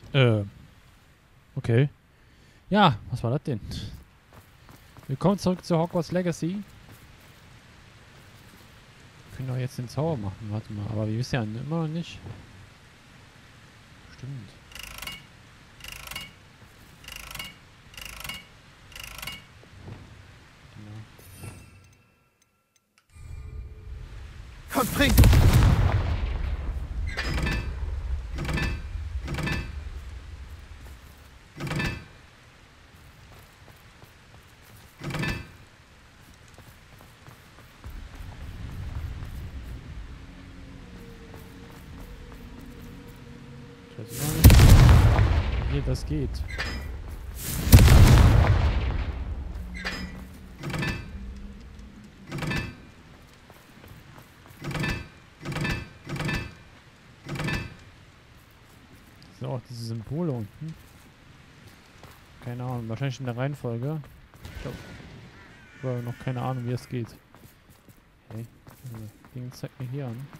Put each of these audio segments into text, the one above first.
Okay. Ja, was war das denn? Willkommen zurück zu Hogwarts Legacy. Wir können doch jetzt den Zauber machen, warte mal. Aber wir wissen ja immer noch nicht. Stimmt. Genau. Komm, spring! Ich weiß immer nicht, wie hier das geht. Das sind auch diese Symbole unten. Keine Ahnung, wahrscheinlich in der Reihenfolge. Ich habe noch keine Ahnung, wie es geht. Hey, das Ding zeigt mir hier an.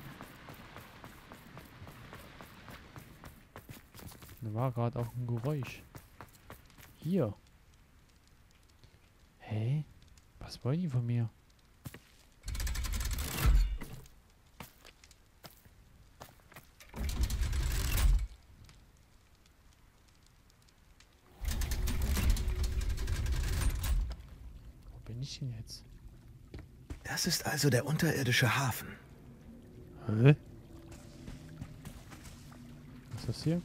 Da war gerade auch ein Geräusch. Hier. Hey, was wollen die von mir? Wo bin ich denn jetzt? Das ist also der unterirdische Hafen. Hä? Was ist das hier?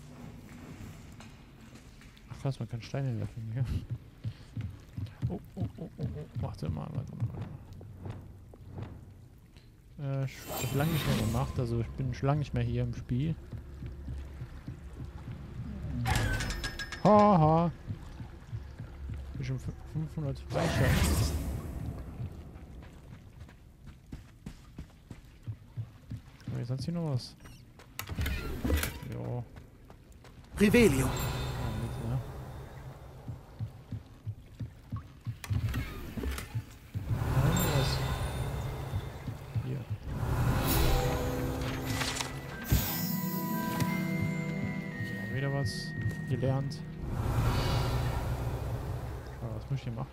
Ach krass, man kann Steine werfen hier. Oh. Warte mal. Ich habe lange nicht mehr gemacht, also ich bin schon lange nicht mehr hier im Spiel. Haha. Ich bin schon 500 Speicher. Aber sonst hier noch was? Jo. Revelio. Ja. Was? Hier. So, wieder was gelernt. Aber was muss ich hier machen?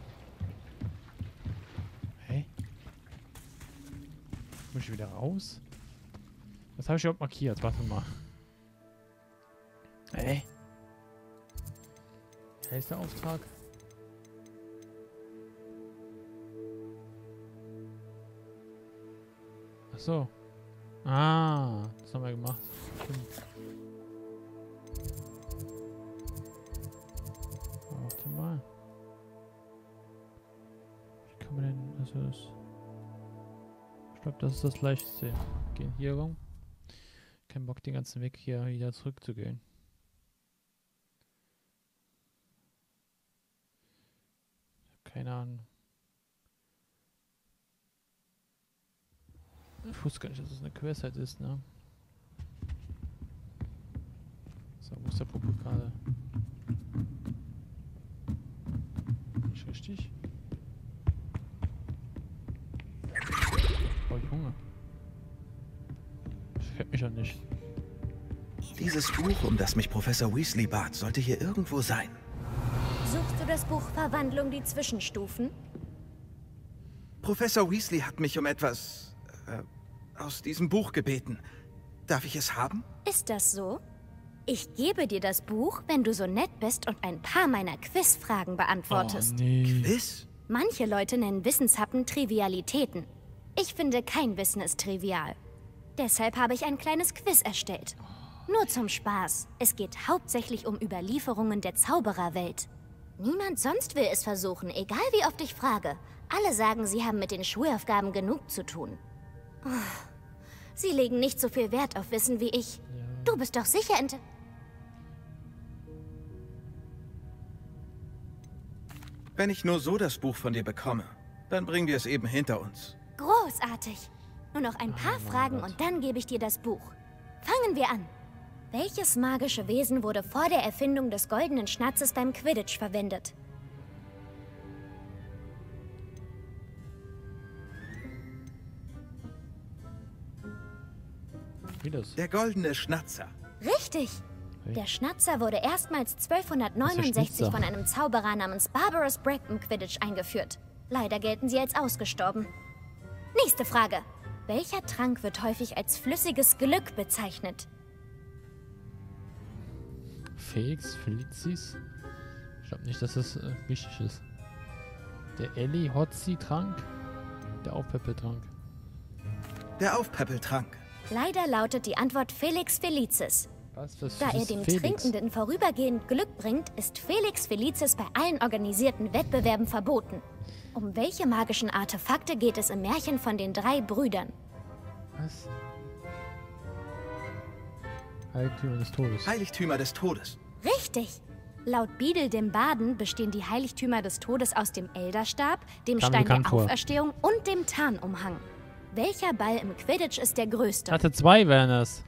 Hey? Muss ich wieder raus? Was habe ich überhaupt markiert? Warte mal. Hey? Wer ist der Auftrag? Ach so. Ah, das haben wir gemacht. Stimmt. Warte mal. Wie kann man denn... Also das... Ich glaube, das ist das leichteste. Gehen hier rum. Kein Bock, den ganzen Weg hier wieder zurückzugehen. Keine Ahnung. Ich wusste gar nicht, dass es eine Quest halt ist, ne? So, wo ist der Popo gerade? Nicht richtig? Oh, Junge. Das kennt mich ja nicht. Dieses Buch, um das mich Professor Weasley bat, sollte hier irgendwo sein. Suchst du das Buch Verwandlung die Zwischenstufen? Professor Weasley hat mich um etwas aus diesem Buch gebeten. Darf ich es haben? Ist das so? Ich gebe dir das Buch, wenn du so nett bist und ein paar meiner Quizfragen beantwortest. Oh, nee. Quiz? Manche Leute nennen Wissenshappen Trivialitäten. Ich finde, kein Wissen ist trivial. Deshalb habe ich ein kleines Quiz erstellt. Nur zum Spaß. Es geht hauptsächlich um Überlieferungen der Zaubererwelt. Niemand sonst will es versuchen, egal wie oft ich frage. Alle sagen, sie haben mit den Schulaufgaben genug zu tun. Oh, sie legen nicht so viel Wert auf Wissen wie ich. Ja. Du bist doch sicher Wenn ich nur so das Buch von dir bekomme, dann bringen wir es eben hinter uns. Großartig. Nur noch ein paar mein Fragen Gott. und dann gebe ich dir das Buch. Fangen wir an. Welches magische Wesen wurde vor der Erfindung des goldenen Schnatzes beim Quidditch verwendet? Wie das? Der goldene Schnatzer. Richtig. Der Schnatzer wurde erstmals 1269 von einem Zauberer namens Barbarous Bragton Quidditch eingeführt. Leider gelten sie als ausgestorben. Nächste Frage. Welcher Trank wird häufig als flüssiges Glück bezeichnet? Felix Felicis? Ich glaube nicht, dass das wichtig ist. Der Ellie-Hotzi-Trank? Der Aufpäppeltrank. Der Aufpäppeltrank. Leider lautet die Antwort Felix Felicis. Was für Da er dem Trinkenden vorübergehend Glück bringt, ist Felix Felicis bei allen organisierten Wettbewerben verboten. Um welche magischen Artefakte geht es im Märchen von den 3 Brüdern? Was? Heiligtümer des Todes. Heiligtümer des Todes. Richtig! Laut Beedle dem Baden bestehen die Heiligtümer des Todes aus dem Elderstab, dem Kam Stein der bekannt vor. Auferstehung und dem Tarnumhang. Welcher Ball im Quidditch ist der größte? Hatte 2 wären das.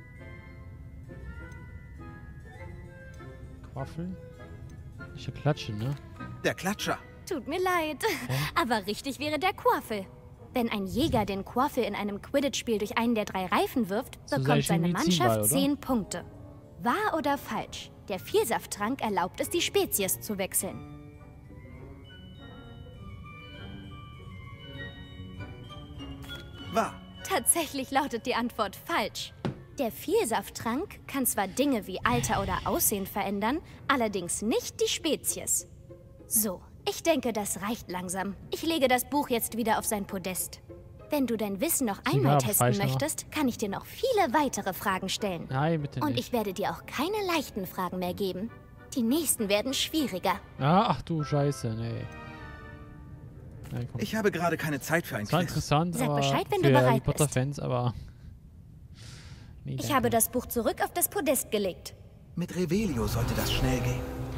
Quaffel? Ich klatsche, ne? Der Klatscher. Tut mir leid, aber richtig wäre der Quaffel. Wenn ein Jäger den Quaffel in einem Quidditch-Spiel durch einen der 3 Reifen wirft, So bekommt sei schon seine Medizinball, Mannschaft oder? 10 Punkte. Wahr oder falsch? Der Vielsafttrank erlaubt es, die Spezies zu wechseln. Wahr. Tatsächlich lautet die Antwort falsch. Der Vielsafttrank kann zwar Dinge wie Alter oder Aussehen verändern, allerdings nicht die Spezies. So, ich denke, das reicht langsam. Ich lege das Buch jetzt wieder auf sein Podest. Wenn du dein Wissen noch einmal testen Abspeicher. möchtest, kann ich dir noch viele weitere Fragen stellen. Nein, bitte Und nicht. ich werde dir auch keine leichten Fragen mehr geben. Die nächsten werden schwieriger. Ach du Scheiße, nee. Nein, komm. Ich habe gerade keine Zeit für ein Das war Quiz. interessant, Sag aber Bescheid, wenn für du bereit Harry Potter bist. Fans, aber... Nee, Ich danke. habe das Buch zurück auf das Podest gelegt. Mit Revelio sollte das schnell gehen.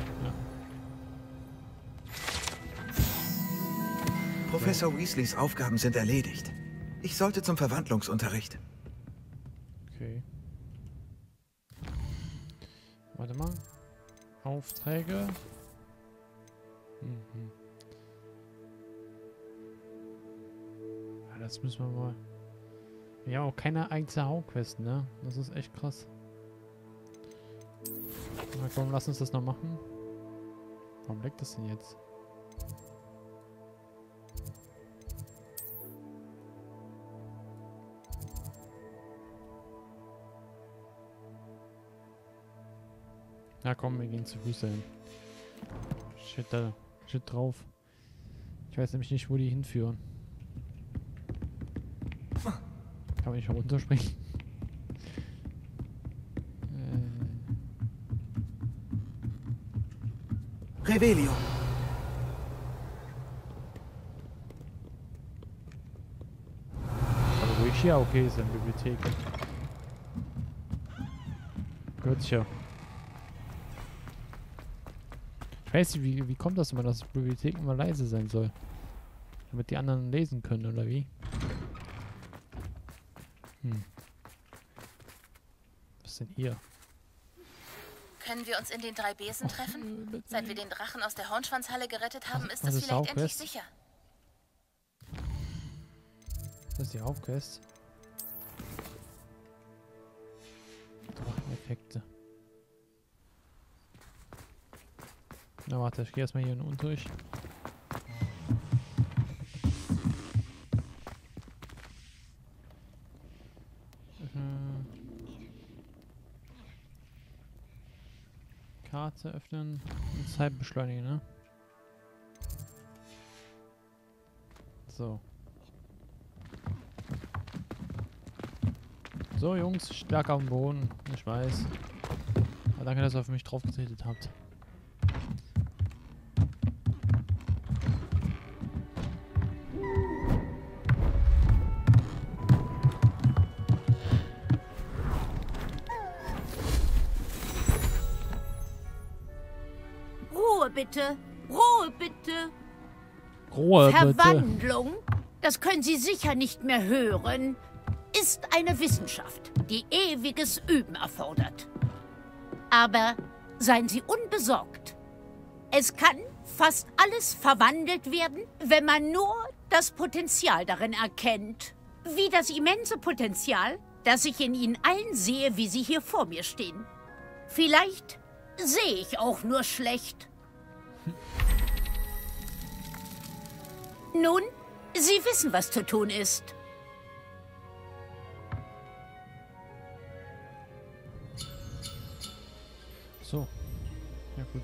Professor Weasleys Aufgaben sind erledigt. Ich sollte zum Verwandlungsunterricht. Okay. Warte mal. Aufträge. Ja, das müssen wir mal... Wir haben auch keine einzelne Hauptquest, ne? Das ist echt krass. Na komm, lass uns das noch machen. Warum leckt das denn jetzt? Na komm, wir gehen zu Fuß dahin. Shit, da steht drauf. Ich weiß nämlich nicht, wo die hinführen. Kann man nicht runterspringen? Revelio. Aber wo ich hier okay ist, in der Bibliothek. Gehört sich ja. Ich weiß nicht, wie kommt das immer, dass die Bibliothek immer leise sein soll? Damit die anderen lesen können, oder wie? Was ist denn hier? Können wir uns in den 3 Besen treffen? Seit wir den Drachen aus der Hornschwanzhalle gerettet haben, ist Was es ist vielleicht endlich Hauptquest? sicher. Das ist die Hauptquest. Dracheneffekte. Na warte, ich gehe erstmal hier in den Unterricht. Karte öffnen und Zeit beschleunigen, ne? So. So, Jungs, ich lag auf dem Boden. Ich weiß. Aber danke, dass ihr auf mich drauf getreten habt. Ruhe bitte, Ruhe bitte. Ruhe, bitte. Verwandlung, das können Sie sicher nicht mehr hören, ist eine Wissenschaft, die ewiges Üben erfordert. Aber seien Sie unbesorgt. Es kann fast alles verwandelt werden, wenn man nur das Potenzial darin erkennt. Wie das immense Potenzial, das ich in Ihnen allen sehe, wie Sie hier vor mir stehen. Vielleicht sehe ich auch nur schlecht. Nun, Sie wissen, was zu tun ist. So. Ja, gut.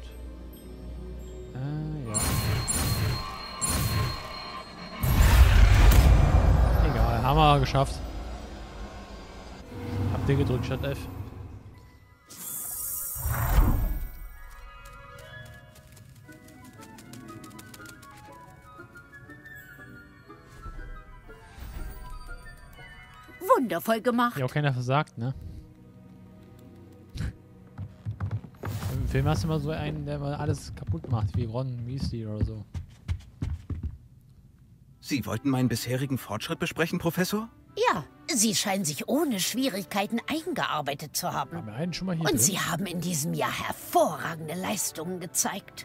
Ja. Egal, haben wir geschafft. Hab D gedrückt statt F. Wundervoll gemacht. Ja, auch keiner versagt, ne? Im Film hast du immer so einen, der mal alles kaputt macht, wie Ron Weasley oder so. Sie wollten meinen bisherigen Fortschritt besprechen, Professor? Ja, Sie scheinen sich ohne Schwierigkeiten eingearbeitet zu haben. Haben wir einen schon mal hier Und drin? Sie haben in diesem Jahr hervorragende Leistungen gezeigt.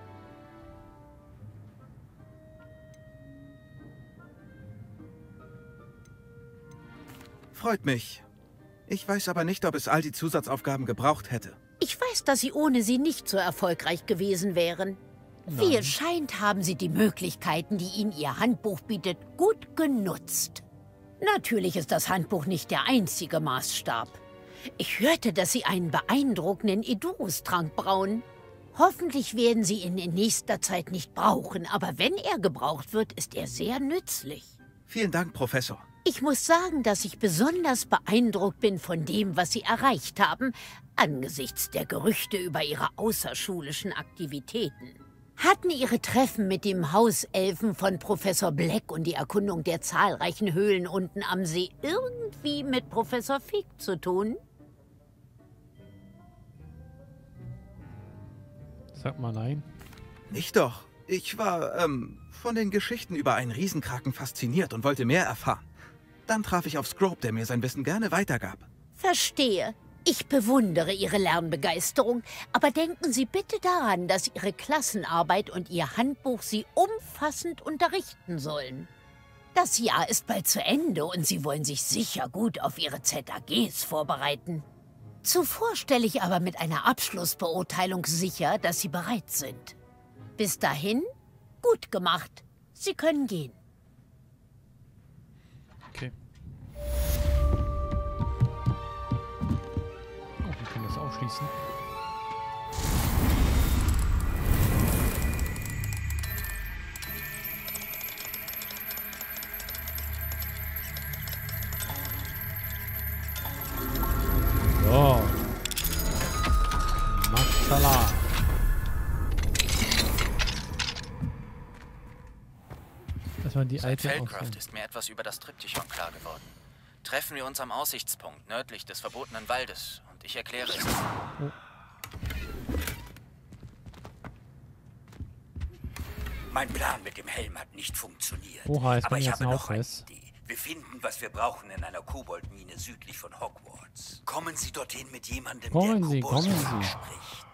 Freut mich. Ich weiß aber nicht, ob es all die Zusatzaufgaben gebraucht hätte. Ich weiß, dass Sie ohne sie nicht so erfolgreich gewesen wären. Wie es scheint, haben Sie die Möglichkeiten, die Ihnen Ihr Handbuch bietet, gut genutzt. Natürlich ist das Handbuch nicht der einzige Maßstab. Ich hörte, dass Sie einen beeindruckenden Edurus-Trank brauen. Hoffentlich werden Sie ihn in nächster Zeit nicht brauchen, aber wenn er gebraucht wird, ist er sehr nützlich. Vielen Dank, Professor. Ich muss sagen, dass ich besonders beeindruckt bin von dem, was Sie erreicht haben, angesichts der Gerüchte über Ihre außerschulischen Aktivitäten. Hatten Ihre Treffen mit dem Hauselfen von Professor Black und die Erkundung der zahlreichen Höhlen unten am See irgendwie mit Professor Fig zu tun? Sag mal nein. Nicht doch. Ich war, von den Geschichten über einen Riesenkraken fasziniert und wollte mehr erfahren. Dann traf ich auf Scrope, der mir sein Wissen gerne weitergab. Verstehe. Ich bewundere Ihre Lernbegeisterung, aber denken Sie bitte daran, dass Ihre Klassenarbeit und Ihr Handbuch Sie umfassend unterrichten sollen. Das Jahr ist bald zu Ende und Sie wollen sich sicher gut auf Ihre ZAGs vorbereiten. Zuvor stelle ich aber mit einer Abschlussbeurteilung sicher, dass Sie bereit sind. Bis dahin, gut gemacht. Sie können gehen. Okay. Oh, wir können das aufschließen. So. Mashallah. Erstmal die Seit alte Feldcraft auswählen. ist mir etwas über das Triptychon klar geworden. Treffen wir uns am Aussichtspunkt nördlich des verbotenen Waldes und ich erkläre es. Mein Plan mit dem Helm hat nicht funktioniert. Oha, jetzt aber bin ich ich jetzt habe ein noch eine Aufriss. Idee. Wir finden, was wir brauchen in einer Koboldmine südlich von Hogwarts. Kommen Sie dorthin mit jemandem, Kommen der Sie, Koboldsprache kommen Sie. spricht.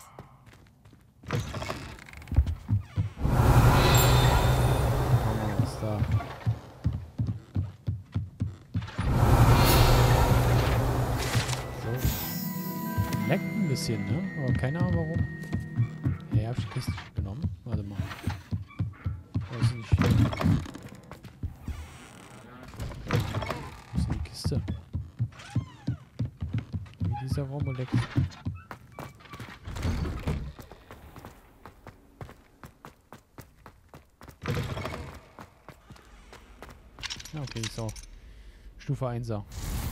Oh, ist da. So. Leckt ein bisschen, ne? Aber keine Ahnung warum. Hey, hab ich die Kiste nicht genommen? Warte mal. Wo ist nicht? Wo ist denn die Kiste? Wie dieser Raum leckt. Ja, okay, ist auch Stufe 1er.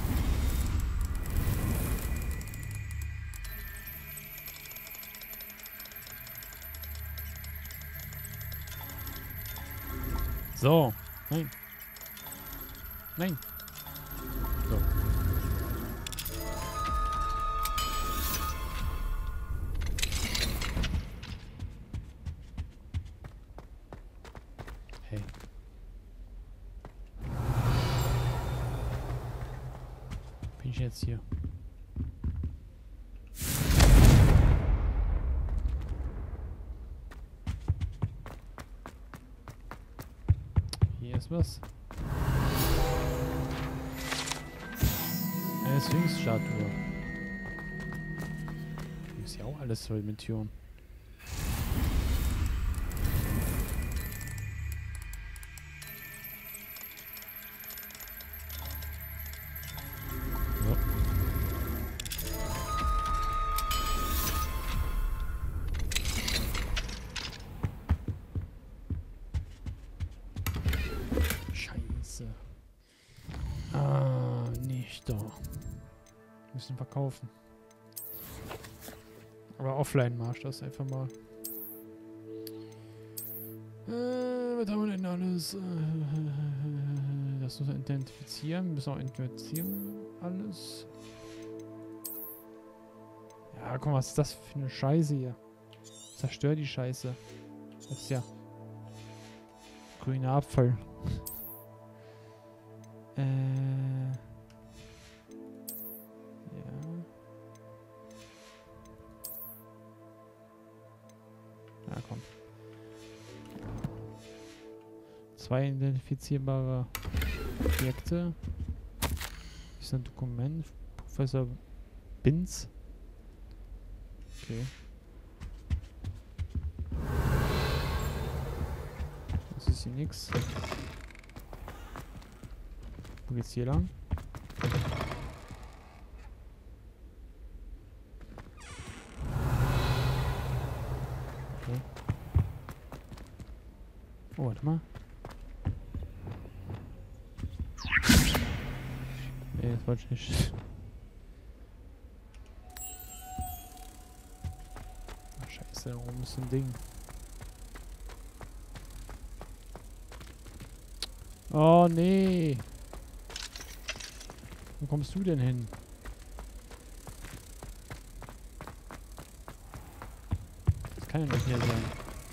So. Nein. Nein. So. Hey. Bin ich jetzt hier? Hier ist was. Eine Sphinx-Statue. auch alles voll mit Türen. Scheiße. Ah, nicht da. Müssen verkaufen. Aber offline mach ich das einfach mal. Was haben wir denn alles? Das müssen wir identifizieren. Müssen wir auch identifizieren. Alles. Ja, guck mal, was ist das für eine Scheiße hier? Zerstör die Scheiße. Das ist ja grüner Abfall. Ja. Ja, komm. 2 identifizierbare Objekte. Das ist ein Dokument. Professor Binz. Okay. Das ist hier nix. Wo geht's hier lang? Okay. Oh, warte mal. Nee, das wollte ich nicht. Ach, scheiße, warum ist so ein Ding? Oh, nee. Wo kommst du denn hin? Das kann ja nicht hier sein.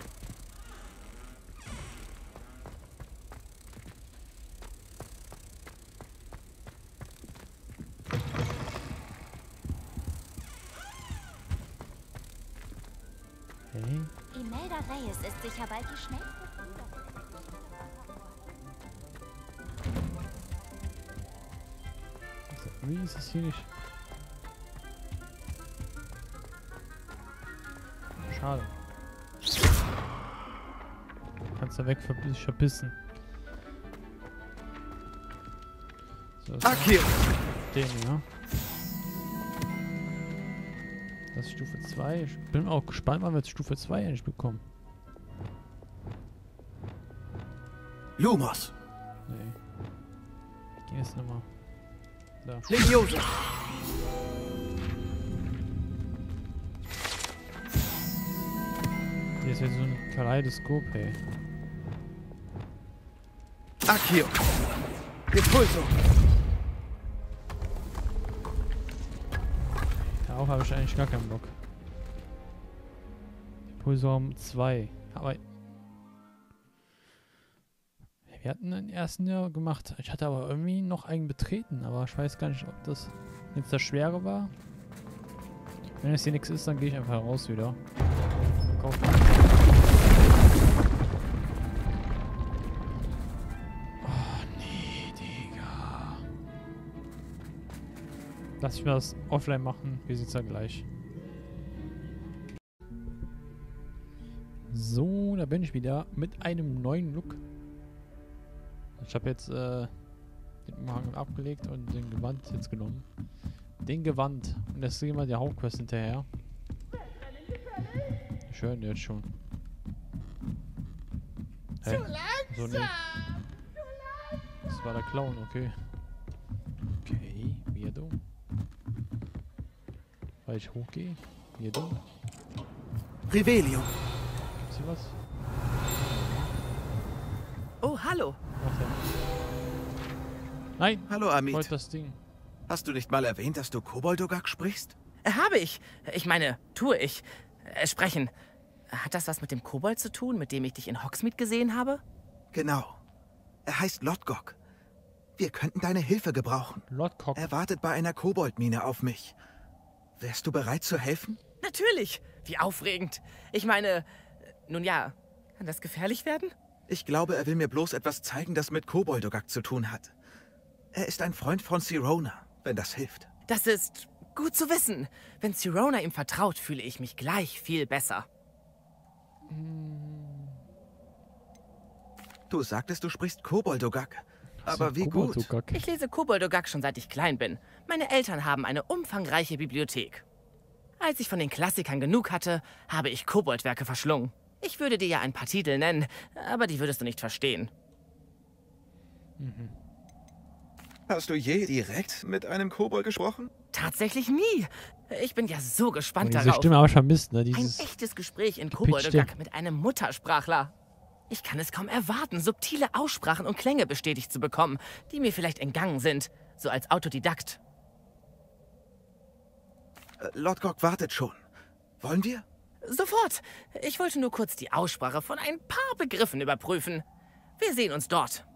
Hey. Imelda Reyes ist sicher bald die schnellste Fliegerin. Wie ist es hier nicht? Schade. Kannst da weg verbissen. So, Akio! Den, ja. Das ist Stufe 2. Ich bin auch gespannt, wann wir jetzt Stufe 2 endlich bekommen. Lumos! Nee. Ich geh jetzt nochmal. Da. Legiosa! Hier ist jetzt so ein Kaleidoskop, hey. Akio! Repulso! Darauf habe ich eigentlich gar keinen Bock. Pulsraum 2. Aber wir hatten den ersten ja gemacht. Ich hatte aber irgendwie noch einen betreten, aber ich weiß gar nicht, ob das jetzt das Schwere war. Wenn es hier nichts ist, dann gehe ich einfach raus wieder. Verkaufen. Oh nee, Digga. Lass ich mir das offline machen. Wir sehen es dann gleich. So, da bin ich wieder mit einem neuen Look. Ich habe jetzt den Umhang abgelegt und den Gewand jetzt genommen. Den Gewand. Und jetzt gehen wir der Hauptquest hinterher. Schön jetzt schon. Hey. So, nee. Das war der Clown, okay. Okay, weirdo. Weil ich hochgehe. Weirdo. Revelio! Gibt's hier was? Oh, hallo. Ach ja. Nein! Hallo, Ich Amit. wollte das Ding. Hast du nicht mal erwähnt, dass du Koboldogak sprichst? Habe ich. Ich meine, tue ich. Sprechen. Hat das was mit dem Kobold zu tun, mit dem ich dich in Hogsmeade gesehen habe? Genau. Er heißt Lodgok. Wir könnten deine Hilfe gebrauchen. Lodgok. Er wartet bei einer Koboldmine auf mich. Wärst du bereit zu helfen? Natürlich. Wie aufregend. Ich meine, nun ja, kann das gefährlich werden? Ich glaube, er will mir bloß etwas zeigen, das mit Koboldogak zu tun hat. Er ist ein Freund von Sirona, wenn das hilft. Das ist Gut zu wissen. Wenn Sirona ihm vertraut, fühle ich mich gleich viel besser. Du sagtest, du sprichst Koboldogak. Aber wie gut. Koboldogak. Ich lese Koboldogak schon seit ich klein bin. Meine Eltern haben eine umfangreiche Bibliothek. Als ich von den Klassikern genug hatte, habe ich Koboldwerke verschlungen. Ich würde dir ja ein paar Titel nennen, aber die würdest du nicht verstehen. Hast du je direkt mit einem Kobold gesprochen? Tatsächlich nie. Ich bin ja so gespannt Diese darauf. Stimme habe ich vermisst, ne? Ein Dieses. echtes Gespräch in gepitchte. Koboldogak mit einem Muttersprachler. Ich kann es kaum erwarten, subtile Aussprachen und Klänge bestätigt zu bekommen, die mir vielleicht entgangen sind, so als Autodidakt. Lord Gok wartet schon. Wollen wir? Sofort. Ich wollte nur kurz die Aussprache von ein paar Begriffen überprüfen. Wir sehen uns dort.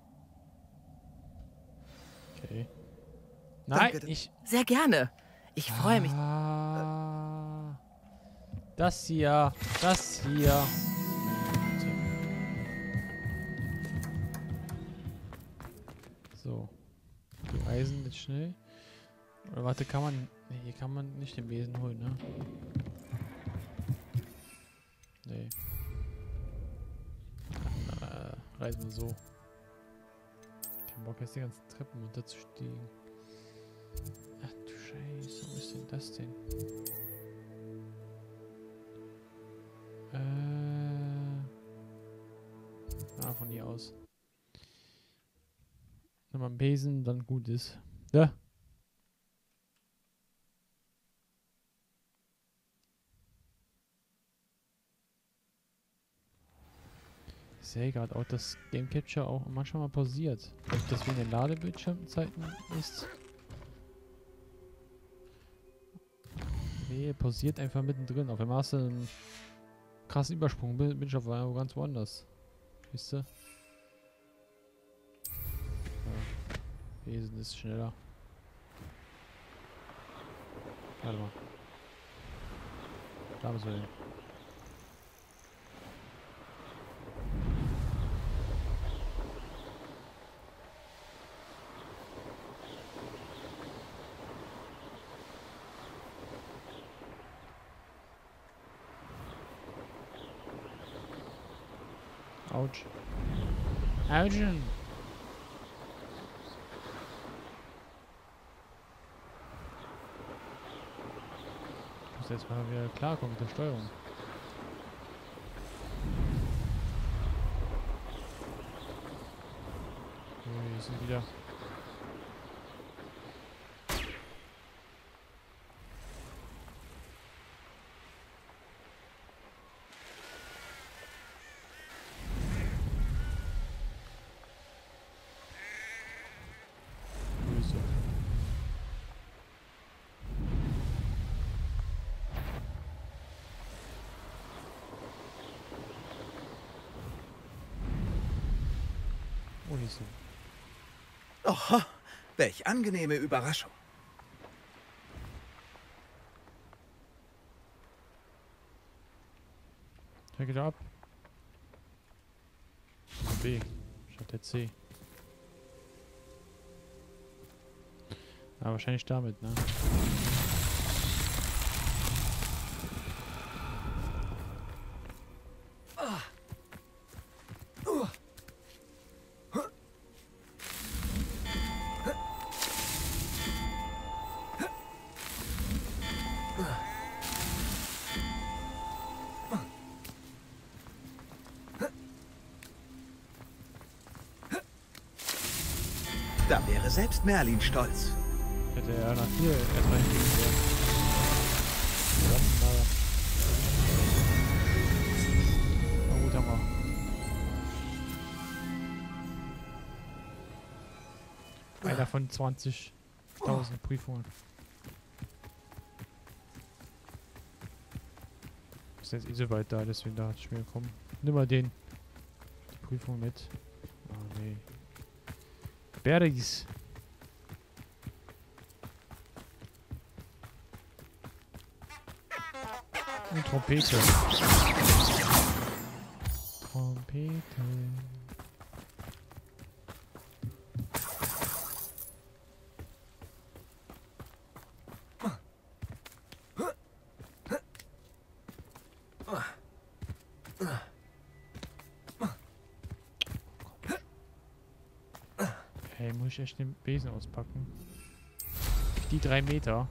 Okay. Nein, Danke. ich. Sehr gerne. Ich freue mich. Ah, das hier. Das hier. So. Die Eisen jetzt schnell. Oder warte, kann man. Nee, hier kann man nicht den Besen holen, ne? Nee. Dann, reisen wir so. Kein Bock jetzt die ganzen Treppen runterzusteigen. Ach du Scheiße, wo ist denn das denn? Von hier aus. Nochmal einen Besen, dann gut ist. Ja. Ich sehe gerade auch, dass Game Capture auch manchmal mal pausiert. Ob das wegen den Ladebildschirmzeiten ist? Nee, pausiert einfach mittendrin. Auf einmal hast du einen krassen Übersprung. Bin ich auf einmal ganz woanders. Wisst ihr? Ja. Besen ist schneller. Warte mal. Da müssen wir hin. Autsch. Autschen. Ich muss jetzt mal wieder klarkommen mit der Steuerung. So, hier sind wieder. Oh, hier ist so. Oho, welch angenehme Überraschung. Check it ab. B statt der C. Ja, wahrscheinlich damit, ne? Da wäre selbst Merlin stolz. Hätte er nach hier erstmal hingehen sollen. Na gut, haben wir. Einer von 20.000 Prüfungen. Ist jetzt eh so weit da, deswegen da hatte ich mir gekommen. Nimm mal die Prüfung mit. Ah, nee. Berries. Und Trompete. Trompete. Ey, muss ich echt den Besen auspacken? Die 3 Meter.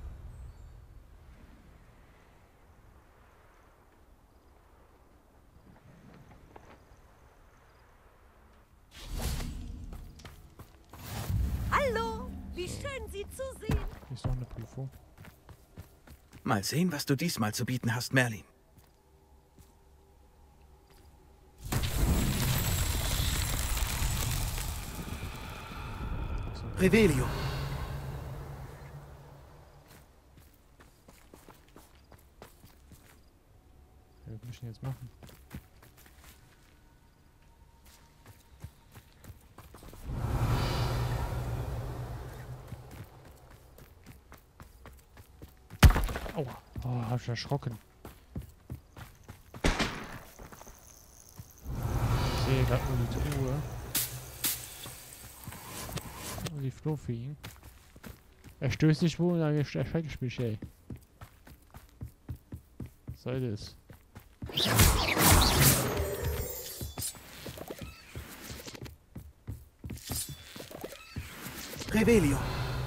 Hallo, wie schön Sie zu sehen. Hier ist noch eine Prüfung. Mal sehen, was du diesmal zu bieten hast, Merlin. Revelio. Ja, was muss ich denn jetzt machen? Aua. Oh, hab ich erschrocken. Ich sehe gerade nur die Truhe. Und die Fluffi. Er stößt sich wohl und dann erschrecke ich mich, ey. Was soll das? Revelio.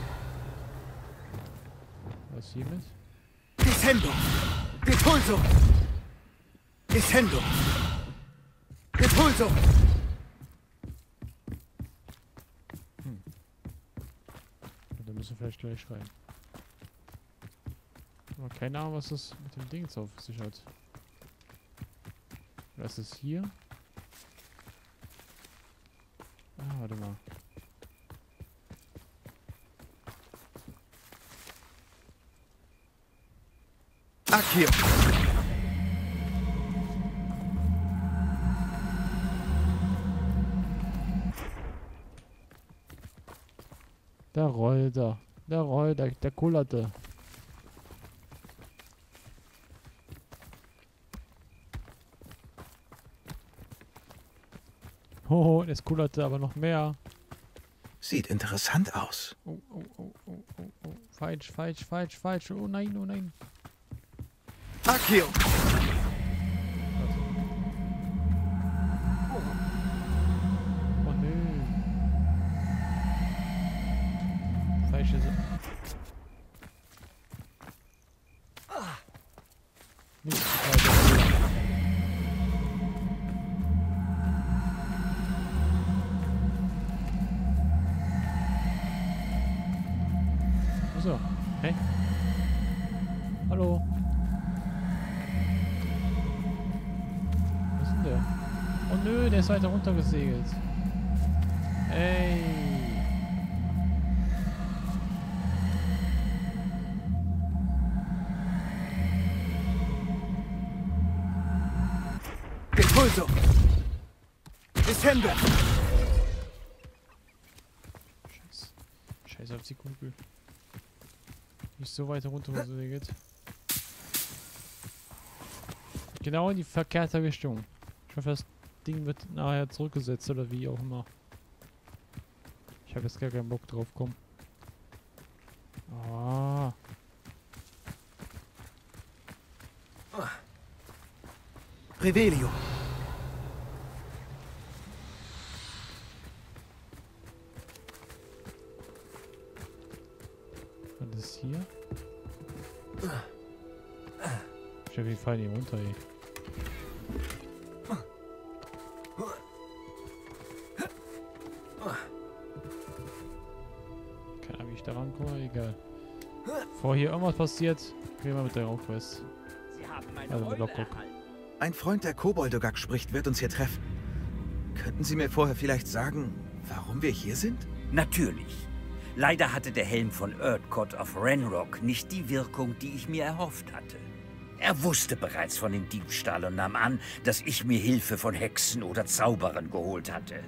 Was hiermit? Descendo. Depulso. Descendo. Depulso. Da müssen wir vielleicht gleich rein. Aber keine Ahnung, was das mit dem Ding auf sich hat. Was ist hier? Ah, warte mal. Accio. Der rollt da. Der rollt, der kullerte. Oh, es kullerte aber noch mehr. Sieht interessant aus. Oh, oh, oh, oh, oh, oh. Falsch, falsch, falsch, falsch. Oh nein, oh nein. Accio. Oh nö. Falsche Nicht weiter. So, hey. Hallo. Was ist denn der? Oh nö, der ist weiter runtergesegelt. Ey. Depulso. Descendo. Scheiße. Scheiße auf die Kugel. Nicht so weit runtergesegelt. Genau in die verkehrte Richtung. Ich hoffe, das Ding wird nachher zurückgesetzt oder wie auch immer. Ich habe jetzt gar keinen Bock drauf, komm. Ah. Revelio. Was ist hier? Ich hab jeden Fall nicht runter, ey. Keine Ahnung, wie ich da rankomme, egal. Bevor hier irgendwas passiert, gehen wir mit der Raumquest. Sie haben meine Also mit Eule Logbook. erhalten. Ein Freund, der Koboldogak spricht, wird uns hier treffen. Könnten Sie mir vorher vielleicht sagen, warum wir hier sind? Natürlich. Leider hatte der Helm von Erdcott of Ranrock nicht die Wirkung, die ich mir erhofft hatte. Er wusste bereits von dem Diebstahl und nahm an, dass ich mir Hilfe von Hexen oder Zauberern geholt hatte.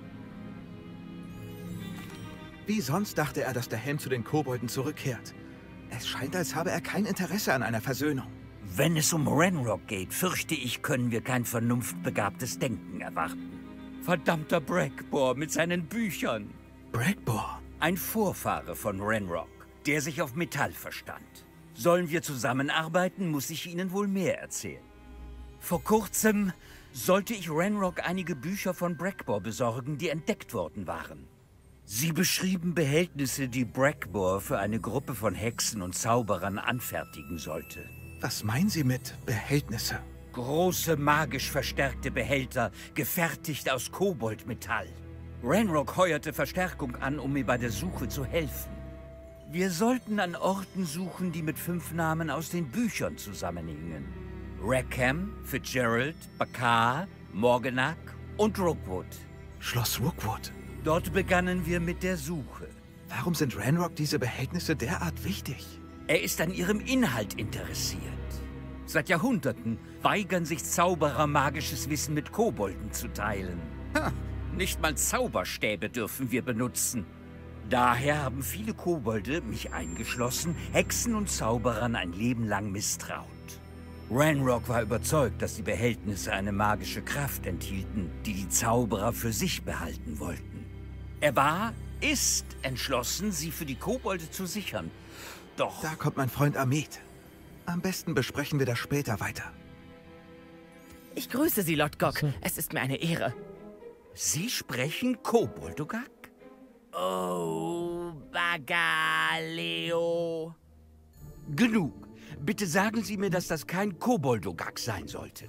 Wie sonst dachte er, dass der Helm zu den Kobolden zurückkehrt. Es scheint, als habe er kein Interesse an einer Versöhnung. Wenn es um Ranrock geht, fürchte ich, können wir kein vernunftbegabtes Denken erwarten. Verdammter Brackbore mit seinen Büchern. Brackbore? Ein Vorfahre von Ranrock, der sich auf Metall verstand. Sollen wir zusammenarbeiten, muss ich Ihnen wohl mehr erzählen. Vor kurzem sollte ich Ranrock einige Bücher von Brackbore besorgen, die entdeckt worden waren. Sie beschrieben Behältnisse, die Brackmore für eine Gruppe von Hexen und Zauberern anfertigen sollte. Was meinen Sie mit Behältnisse? Große, magisch verstärkte Behälter, gefertigt aus Koboldmetall. Ranrock heuerte Verstärkung an, um mir bei der Suche zu helfen. Wir sollten an Orten suchen, die mit 5 Namen aus den Büchern zusammenhingen. Rackham, Fitzgerald, Bakar, Morganach und Rookwood. Schloss Rookwood. Dort begannen wir mit der Suche. Warum sind Ranrock diese Behältnisse derart wichtig? Er ist an ihrem Inhalt interessiert. Seit Jahrhunderten weigern sich Zauberer, magisches Wissen mit Kobolden zu teilen. Nicht mal Zauberstäbe dürfen wir benutzen. Daher haben viele Kobolde, mich eingeschlossen, Hexen und Zauberern ein Leben lang misstraut. Ranrock war überzeugt, dass die Behältnisse eine magische Kraft enthielten, die die Zauberer für sich behalten wollten. Er ist entschlossen, sie für die Kobolde zu sichern. Doch... Da kommt mein Freund Amit. Am besten besprechen wir das später weiter. Ich grüße Sie, Lodgok. Es ist mir eine Ehre. Sie sprechen Koboldogak? Oh, Bagaleo. Genug. Bitte sagen Sie mir, dass das kein Koboldogak sein sollte.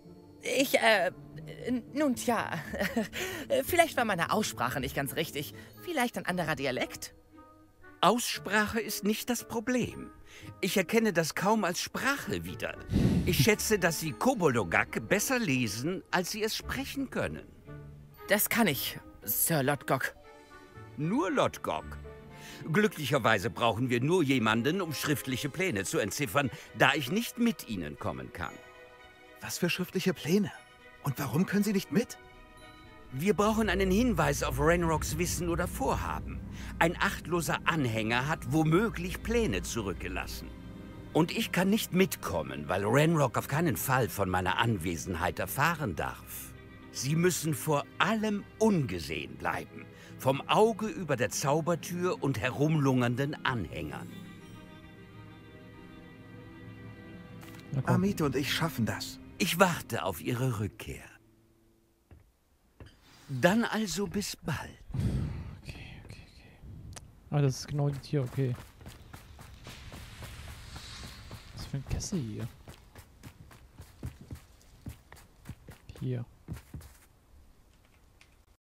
Nun tja. Vielleicht war meine Aussprache nicht ganz richtig. Vielleicht ein anderer Dialekt? Aussprache ist nicht das Problem. Ich erkenne das kaum als Sprache wieder. Ich schätze, dass Sie Koboldogak besser lesen, als Sie es sprechen können. Das kann ich, Sir Lodgok. Nur Lodgok? Glücklicherweise brauchen wir nur jemanden, um schriftliche Pläne zu entziffern, da ich nicht mit Ihnen kommen kann. Was für schriftliche Pläne? Und warum können Sie nicht mit? Wir brauchen einen Hinweis auf Ranrocks Wissen oder Vorhaben. Ein achtloser Anhänger hat womöglich Pläne zurückgelassen. Und ich kann nicht mitkommen, weil Ranrock auf keinen Fall von meiner Anwesenheit erfahren darf. Sie müssen vor allem ungesehen bleiben. Vom Auge über der Zaubertür und herumlungernden Anhängern. Amit und ich schaffen das. Ich warte auf Ihre Rückkehr. Dann also bis bald. Okay. Ah, das ist genau die Tier, okay. Was für ein Kessel hier? Hier.